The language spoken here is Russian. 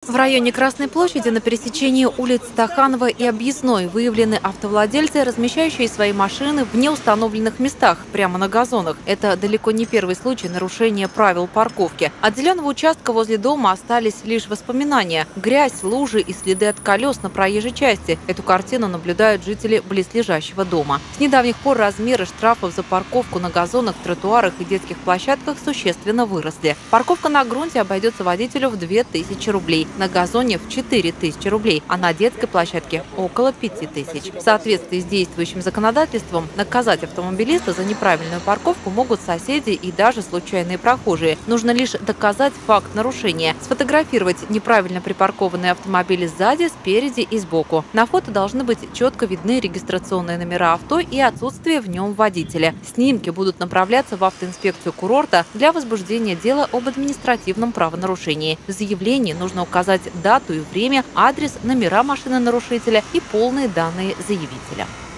В районе Красной площади на пересечении улиц Стаханова и Объездной выявлены автовладельцы, размещающие свои машины в неустановленных местах, прямо на газонах. Это далеко не первый случай нарушения правил парковки. От зеленого участка возле дома остались лишь воспоминания. Грязь, лужи и следы от колес на проезжей части. Эту картину наблюдают жители близлежащего дома. С недавних пор размеры штрафов за парковку на газонах, тротуарах и детских площадках существенно выросли. Парковка на грунте обойдется водителю в 2000 рублей. На газоне в 4000 рублей, а на детской площадке около 5000. В соответствии с действующим законодательством, наказать автомобилиста за неправильную парковку могут соседи и даже случайные прохожие. Нужно лишь доказать факт нарушения, сфотографировать неправильно припаркованные автомобили сзади, спереди и сбоку. На фото должны быть четко видны регистрационные номера авто и отсутствие в нем водителя. Снимки будут направляться в автоинспекцию курорта для возбуждения дела об административном правонарушении. В заявлении нужно указать дату и время, адрес, номера машины нарушителя и полные данные заявителя.